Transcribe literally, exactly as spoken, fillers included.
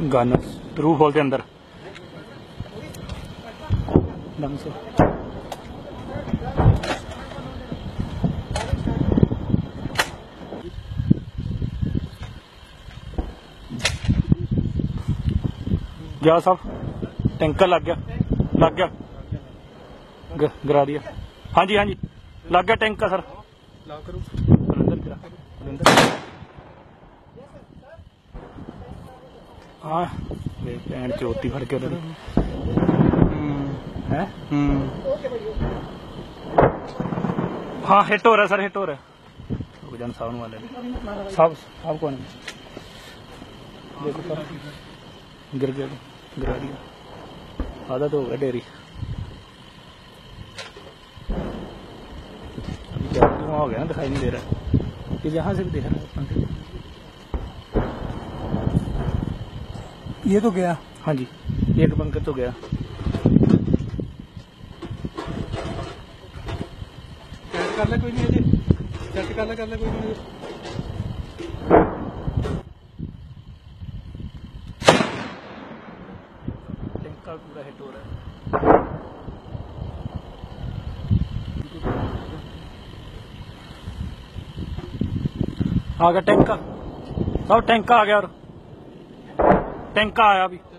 Gun रू खोल के अंदर ढंग से। जा साहब टैंकर लग गया लग गया ग, गिरा दिया। हाँ जी हाँ जी लग गया टैंकर सर। हाँ भैन चौथी फड़ के है। हाँ हिट हो रहा है सर हिट हो रहा है। जन सावन वाले साहब साहब कौन है? देखो सर गिर गया गिरा दिया। आधा तो हो गया डेरी। धुआं हो गया ना दिखाई नहीं दे रहा। ये यहाँ से भी देख रहा है। ये तो गया। हाँ जी एक पंखा तो गया। कर ले कोई नहीं अजय चेक कर ले कर ले कोई नहीं। टैंकर पूरा हिट हो रहा है। आ गया टैंकर सब टैंकर आ गया और टैंकर आया अभी।